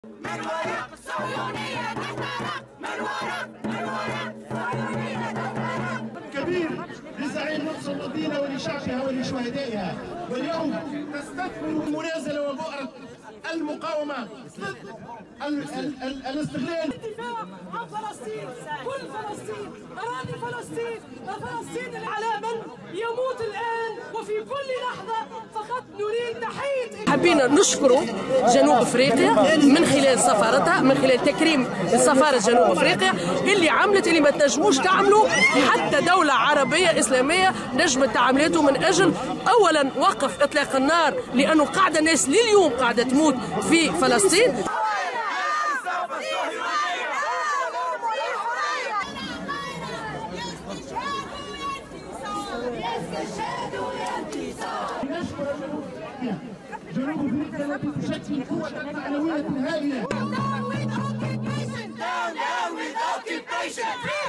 من وراء الصهيونية تحترق، من وراء الصهيونية تحترق. كبير لزعيم مصر المدينة ولشعبها ولشهدائها، واليوم تستثمر المنازلة وبؤرة المقاومة ضد الاستغلال. الدفاع عن فلسطين، كل فلسطين، أراضي فلسطين، فلسطين على من يموت الآن وفي كل لحظة، فقط نريد تحية. حبينا نشكروا جنوب افريقيا من خلال سفارتها، من خلال تكريم سفارة جنوب افريقيا اللي عملت اللي ما تنجموش تعملوا حتى دولة عربية إسلامية نجمت تعملته، من أجل أولا وقف إطلاق النار، لأنه قاعدة ناس لليوم قاعدة تموت في فلسطين. جنوب افريقيا التي تشكل قوة معنوية هائلة. Down with occupation!